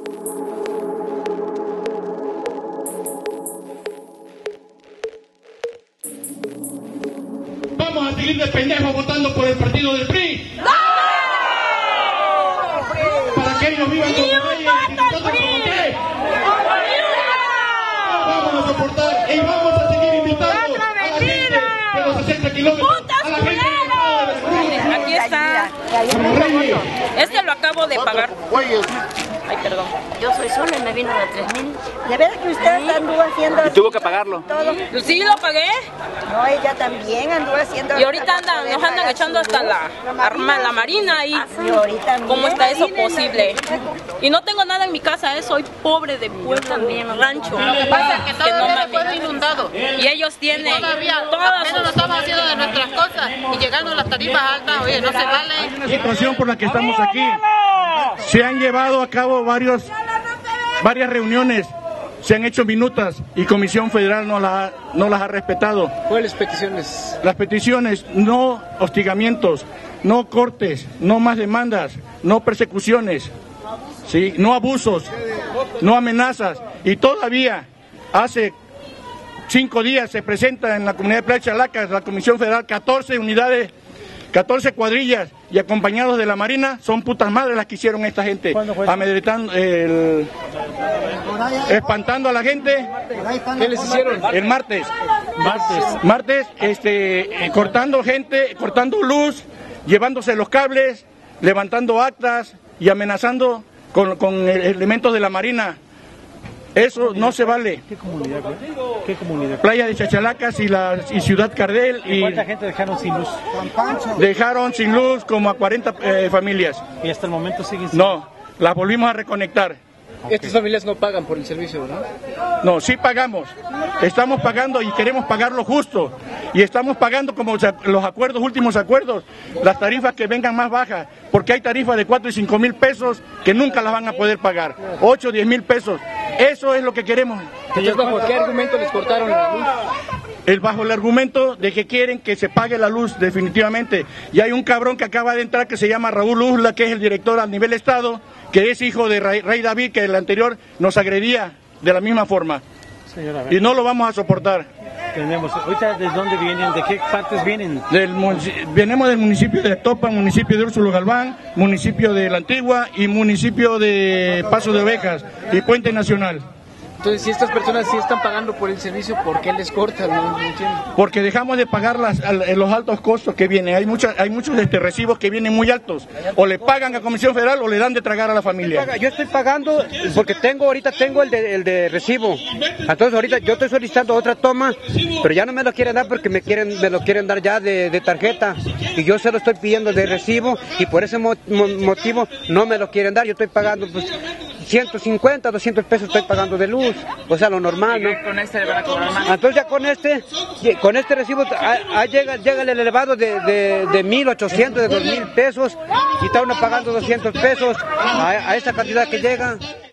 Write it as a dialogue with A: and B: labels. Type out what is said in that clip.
A: ¿Vamos a seguir de pendejos votando por el partido del PRI? ¡No! ¿Para que ellos vivan como reyes y nosotros como qué? Vamos a soportar y vamos a seguir invitando a la gente de los 60 kilómetros, a la gente de
B: aquí está. Este lo acabo de pagar. Ay, perdón.
C: Yo soy sola y me vino de 3,000.
D: ¿De verdad que usted anduvo haciendo?
E: ¿Y tuvo que pagarlo?
D: Todo.
B: Sí, lo pagué.
D: No, ella también anduvo haciendo.
B: Y ahorita nos andan echando hasta la marina ahí.
D: Y ahorita
B: ¿Cómo está eso posible? Y no tengo nada en mi casa, soy pobre de pueblo,
C: también,
B: rancho.
C: Lo que pasa es que todo el pueblo inundado.
B: Y ellos tienen
C: Todavía
B: todas
C: apenas lo estamos haciendo de nuestras cosas y llegando a las tarifas altas, oye, no se vale.
A: La situación por la que estamos aquí, se han llevado a cabo varias reuniones, se han hecho minutas y Comisión Federal no las ha respetado.
E: ¿Cuáles peticiones?
A: Las peticiones, no hostigamientos, no cortes, no más demandas, no persecuciones, ¿sí? No abusos, no amenazas. Y todavía hace 5 días se presenta en la comunidad de Playa Chalacas la Comisión Federal 14 unidades, 14 cuadrillas y acompañados de la Marina. Son putas madres las que hicieron esta gente, amedrentando, espantando a la gente.
E: ¿Qué les hicieron?
A: El martes, cortando gente, cortando luz, llevándose los cables, levantando actas y amenazando con elementos de la Marina. Eso no se vale.
E: ¿Qué comunidad? ¿Qué comunidad?
A: Playa de Chachalacas y Ciudad Cardel.
E: ¿Y cuánta gente dejaron sin luz?
A: Dejaron sin luz como a 40 familias.
E: ¿Y hasta el momento siguen sin?
A: No, las volvimos a reconectar.
E: Estas familias no pagan por el servicio, ¿no?
A: No, sí pagamos. Estamos pagando y queremos pagar lo justo. Y estamos pagando como los últimos acuerdos, las tarifas que vengan más bajas. Porque hay tarifas de 4 y 5 mil pesos que nunca las van a poder pagar. 8 o 10 mil pesos. Eso es lo que queremos.
E: Entonces, ¿bajo qué argumento les cortaron la luz?
A: Bajo el argumento de que quieren que se pague la luz definitivamente. Y hay un cabrón que acaba de entrar que se llama Raúl Usla, que es el director a nivel estado, que es hijo de Rey David, que el anterior nos agredía de la misma forma.
E: Señora,
A: y no lo vamos a soportar.
E: ¿Ahorita de dónde vienen? ¿De qué partes vienen?
A: Venimos del municipio de Topa, municipio de Úrsulo Galván, municipio de La Antigua y municipio de Paso de Ovejas y Puente Nacional.
E: Entonces, si estas personas sí están pagando por el servicio, ¿por qué les cortan? No entiendo.
A: Porque dejamos de pagar los altos costos que vienen. Hay muchos recibos que vienen muy altos. O le pagan a Comisión Federal o le dan de tragar a la familia.
F: Yo estoy pagando porque ahorita tengo el de recibo. Entonces ahorita yo estoy solicitando otra toma, pero ya no me lo quieren dar porque me lo quieren dar ya de tarjeta. Y yo se lo estoy pidiendo de recibo y por ese motivo no me lo quieren dar. Yo estoy pagando pues 150, 200 pesos estoy pagando de luz, o sea, lo normal, ¿no?
E: Con este le van a cobrar más.
F: Entonces ya con este recibo llega el elevado de 1.800, de 2.000 pesos, y está uno pagando 200 pesos a esa cantidad que llega.